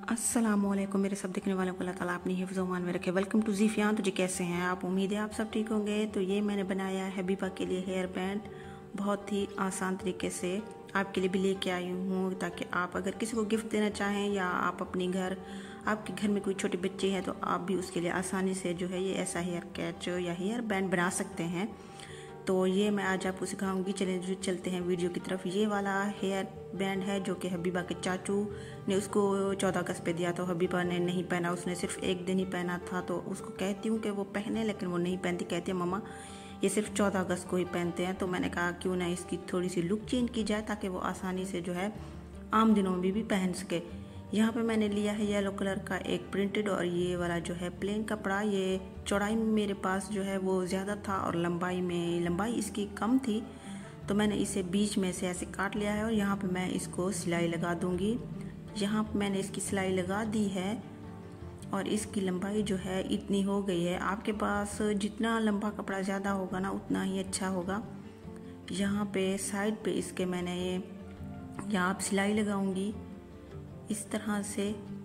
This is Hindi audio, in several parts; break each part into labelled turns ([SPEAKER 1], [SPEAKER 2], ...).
[SPEAKER 1] अस्सलामुअलैकुम मेरे सब देखने वालों को अल्लाह ताला अपनी हिफ्ज़ मान में रखे। Welcome to Zeefiyan. तो जी कैसे हैं आप? उम्मीद है आप सब ठीक होंगे। तो ये मैंने बनाया है हबीबा के लिए हेयर बैंड, बहुत ही आसान तरीके से आपके लिए भी लेके आई हूँ, ताकि आप अगर किसी को गिफ्ट देना चाहें या आप आपके घर में कोई छोटे बच्चे हैं तो आप भी उसके लिए आसानी से जो है ये ऐसा हेयर कैच या हेयर बैंड बना सकते हैं। तो ये मैं आज आपको सिखाऊंगी। चलिए चलते हैं वीडियो की तरफ। ये वाला हेयर बैंड है जो कि हबीबा के चाचू ने उसको 14 अगस्त पे दिया, तो हबीबा ने नहीं पहना, उसने सिर्फ एक दिन ही पहना था। तो उसको कहती हूँ कि वो पहने, लेकिन वो नहीं पहनती। कहती है मम्मा ये सिर्फ 14 अगस्त को ही पहनते हैं। तो मैंने कहा क्यों ना इसकी थोड़ी सी लुक चेंज की जाए ताकि वो आसानी से जो है आम दिनों में भी पहन सके। यहाँ पे मैंने लिया है येलो कलर का एक प्रिंटेड और ये वाला जो है प्लेन कपड़ा। ये चौड़ाई में मेरे पास जो है वो ज़्यादा था और लंबाई इसकी कम थी, तो मैंने इसे बीच में से ऐसे काट लिया है और यहाँ पे मैं इसको सिलाई लगा दूँगी। यहाँ पे मैंने इसकी सिलाई लगा दी है और इसकी लंबाई जो है इतनी हो गई है। आपके पास जितना लंबा कपड़ा ज़्यादा होगा ना उतना ही अच्छा होगा। यहाँ पे साइड पे इसके मैंने यहाँ पे सिलाई लगाऊंगी इस तरह से।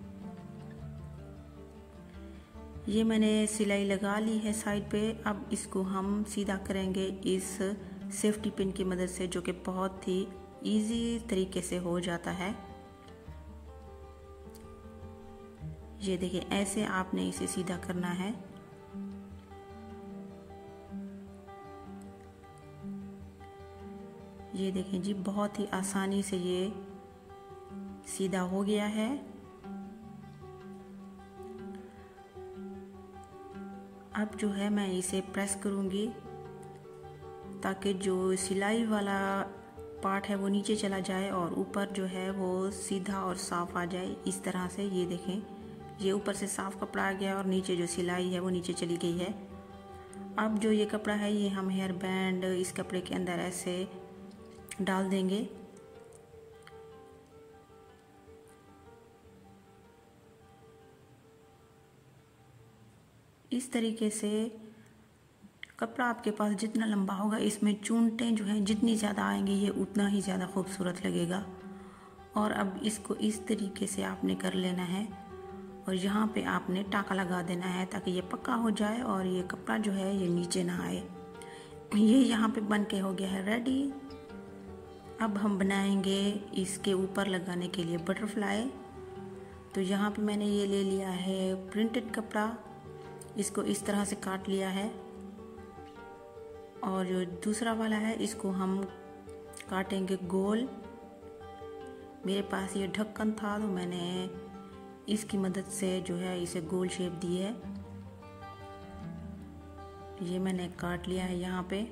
[SPEAKER 1] ये मैंने सिलाई लगा ली है साइड पे। अब इसको हम सीधा करेंगे इस सेफ्टी पिन की मदद से, जो कि बहुत ही इजी तरीके से हो जाता है। ये देखिए ऐसे आपने इसे सीधा करना है। ये देखें जी, बहुत ही आसानी से ये सीधा हो गया है। अब जो है मैं इसे प्रेस करूंगी ताकि जो सिलाई वाला पार्ट है वो नीचे चला जाए और ऊपर जो है वो सीधा और साफ आ जाए इस तरह से। ये देखें, ये ऊपर से साफ कपड़ा आ गया और नीचे जो सिलाई है वो नीचे चली गई है। अब जो ये कपड़ा है ये हम हेयर बैंड इस कपड़े के अंदर ऐसे डाल देंगे। इस तरीके से कपड़ा आपके पास जितना लंबा होगा, इसमें चूंटें जो हैं जितनी ज़्यादा आएंगी ये उतना ही ज़्यादा खूबसूरत लगेगा। और अब इसको इस तरीके से आपने कर लेना है और यहाँ पे आपने टाँका लगा देना है ताकि ये पक्का हो जाए और ये कपड़ा जो है ये नीचे ना आए। ये यहाँ पे बन के हो गया है रेडी। अब हम बनाएंगे इसके ऊपर लगाने के लिए बटरफ्लाई। तो यहाँ पे मैंने ये ले लिया है प्रिंटेड कपड़ा, इसको इस तरह से काट लिया है और जो दूसरा वाला है इसको हम काटेंगे गोल। मेरे पास ये ढक्कन था तो मैंने इसकी मदद से जो है इसे गोल शेप दी है। ये मैंने काट लिया है यहाँ पे।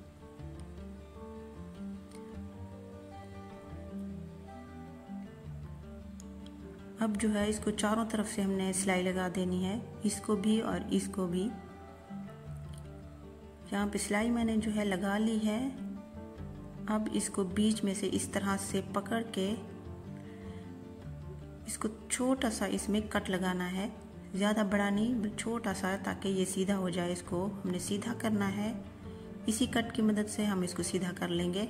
[SPEAKER 1] अब जो है इसको चारों तरफ से हमने सिलाई लगा देनी है, इसको भी और इसको भी। यहाँ पे सिलाई मैंने जो है लगा ली है। अब इसको बीच में से इस तरह से पकड़ के इसको छोटा सा इसमें कट लगाना है, ज़्यादा बड़ा नहीं, छोटा सा, ताकि ये सीधा हो जाए। इसको हमने सीधा करना है, इसी कट की मदद से हम इसको सीधा कर लेंगे।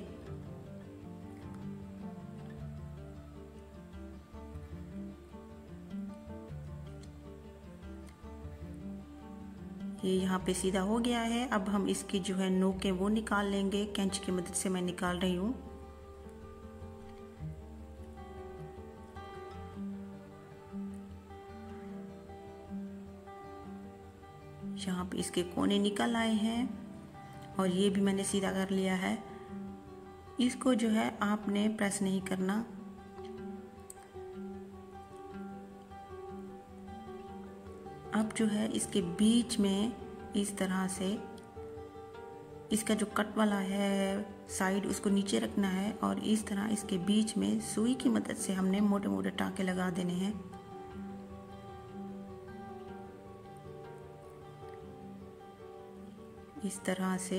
[SPEAKER 1] ये यहाँ पे सीधा हो गया है। अब हम इसकी जो है नोकें वो निकाल लेंगे, कैंची की मदद से मैं निकाल रही हूँ। यहाँ पे इसके कोने निकल आए हैं और ये भी मैंने सीधा कर लिया है। इसको जो है आपने प्रेस नहीं करना। अब जो है इसके बीच में इस तरह से इसका जो कट वाला है साइड उसको नीचे रखना है और इस तरह इसके बीच में सुई की मदद से हमने मोटे मोटे टाँके लगा देने हैं। इस तरह से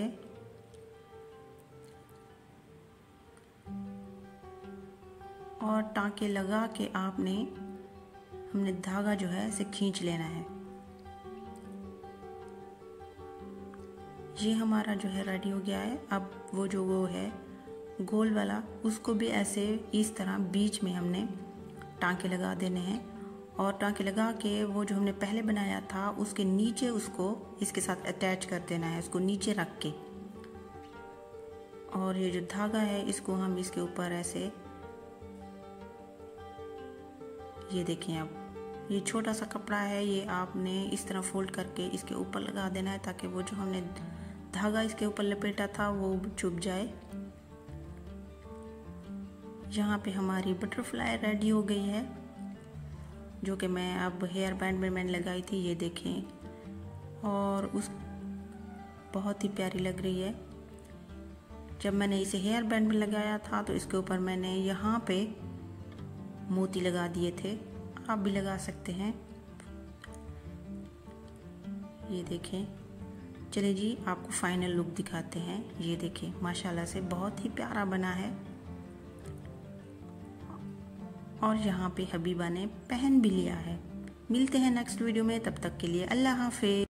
[SPEAKER 1] और टाँके लगा के हमने धागा जो है इसे खींच लेना है। ये हमारा जो है रेडी हो गया है। अब वो है गोल वाला, उसको भी ऐसे इस तरह बीच में हमने टाँके लगा देने हैं और टाँके लगा के वो जो हमने पहले बनाया था उसके नीचे उसको इसके साथ अटैच कर देना है, उसको नीचे रख के। और ये जो धागा है इसको हम इसके ऊपर ऐसे, ये देखें आप, ये छोटा सा कपड़ा है, ये आपने इस तरह फोल्ड करके इसके ऊपर लगा देना है ताकि वो जो हमने धागा इसके ऊपर लपेटा था वो चुभ जाए। यहाँ पे हमारी बटरफ्लाई रेडी हो गई है, जो कि मैं अब हेयर बैंड में मैंने लगाई थी, ये देखें। और उस बहुत ही प्यारी लग रही है। जब मैंने इसे हेयर बैंड में लगाया था तो इसके ऊपर मैंने यहाँ पे मोती लगा दिए थे, आप भी लगा सकते हैं। ये देखें। चलिए जी, आपको फाइनल लुक दिखाते हैं। ये देखें, माशाल्लाह से बहुत ही प्यारा बना है। और यहाँ पे हबीबा ने पहन भी लिया है। मिलते हैं नेक्स्ट वीडियो में, तब तक के लिए अल्लाह हाफिज़।